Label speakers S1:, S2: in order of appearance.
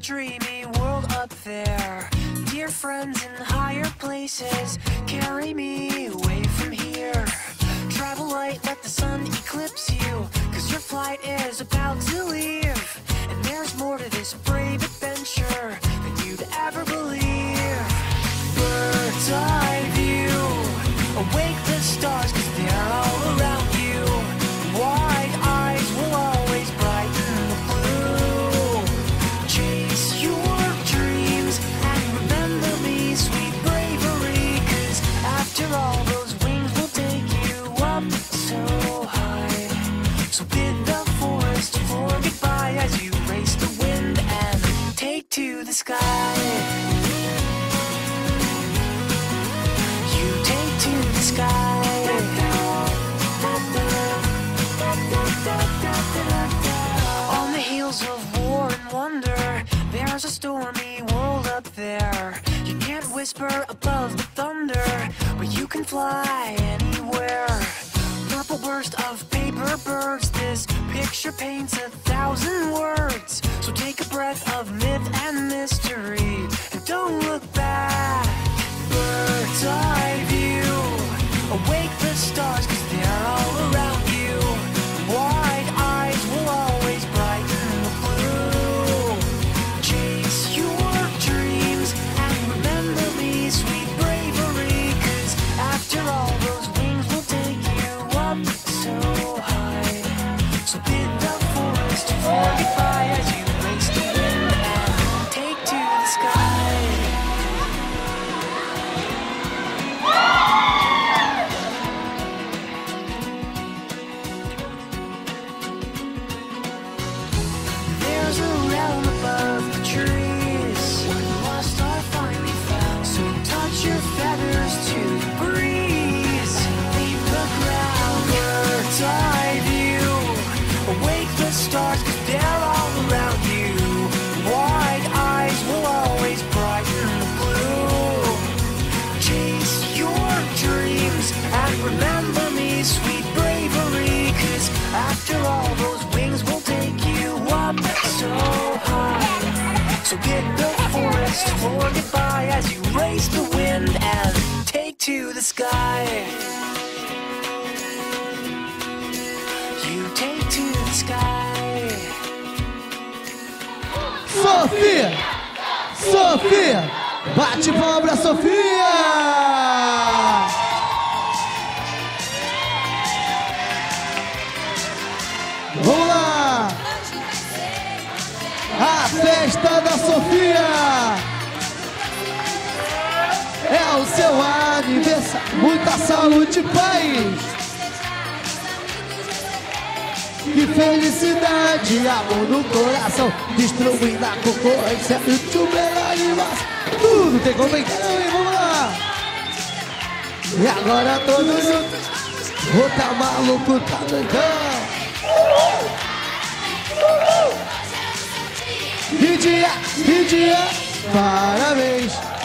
S1: dreamy world up there. Dear friends in higher places, carry me away from here. Travel light, let the sun eclipse you, 'cause your flight is about to leave. And there's more to this brave adventure than you'd ever believe. Bird's eye view, awake the stars, 'cause they're all around you. Wide eyes will always brighten the blue. Chase your dreams and remember me, sweet bravery, 'cause after all those wings will take you up so high. So bid the forest for goodbye as you race the wind and take to the sky. You take to the sky. On the heels of war and wonder, there's a stormy world up there. You can't whisper above the thunder, but you can fly anywhere. Purple burst of paper birds, this picture paints 1,000 words. So take a breath of myth and mystery and don't look back. Bird's eye view, awake the stars, 'cause they're all around you. Wide eyes will always brighten the blue. Chase your dreams and remember me, sweet bravery, 'cause after all those wings will take you up so high. So bid the forest for goodbye as you race the wind and take to the sky. There's a realm above the trees, lost or finally found. So touch your feathers to the breeze, leave the ground. Bird's eye view, awake the stars, 'cause they're all around you. Wide eyes will always brighten the blue. Chase your dreams and remember me, sweet bravery, 'cause after all those wings will take you up so high. So bid the forest for goodbye as you race the wind and take to the sky. You take to the sky.
S2: Sofia! Sofia! Bate palma pra Sofia! Vamos lá! A festa da Sofia! É o seu aniversário! Muita saúde, paz! Que felicidade, amor no coração, destruindo a concorrência, o melhor animação. Tudo tem comentário, hein? Vamos lá! E agora todos juntos, o tá maluco, tá doidão. Que dia, parabéns.